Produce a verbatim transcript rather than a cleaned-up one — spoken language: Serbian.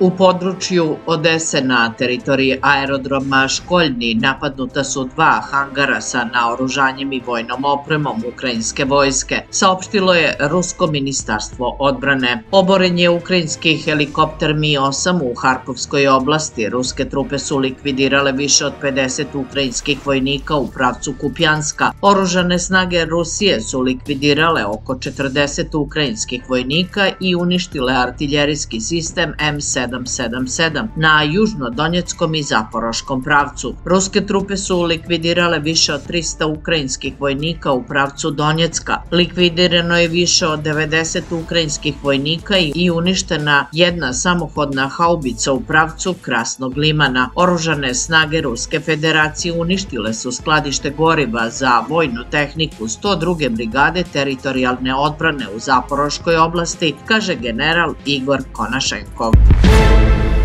U području Odese na teritoriji aerodroma Školjni napadnuta su dva hangara sa naoružanjem i vojnom opremom ukrajinske vojske, saopštilo je Rusko ministarstvo odbrane. Oboren je ukrajinski helikopter Mi osam u Harkovskoj oblasti. Ruske trupe su likvidirale više od pedeset ukrajinskih vojnika u pravcu Kupjanska. Oružane snage Rusije su likvidirale oko četrdeset ukrajinskih vojnika i uništile artiljerijski sistem M sedam sedam sedam na južnodonjeckom i zaporoškom pravcu. Ruske trupe su likvidirale više od trista ukrajinskih vojnika u pravcu Donjecka. Likvidirano je više od devedeset ukrajinskih vojnika i uništena jedna samohodna haubica u pravcu Krasnog Limana. Oružane snage Ruske federacije uništile su skladište goriva za vojnu tehniku sto druge brigade teritorijalne odbrane u Zaporoškoj oblasti, kaže general Igor Konašenkov.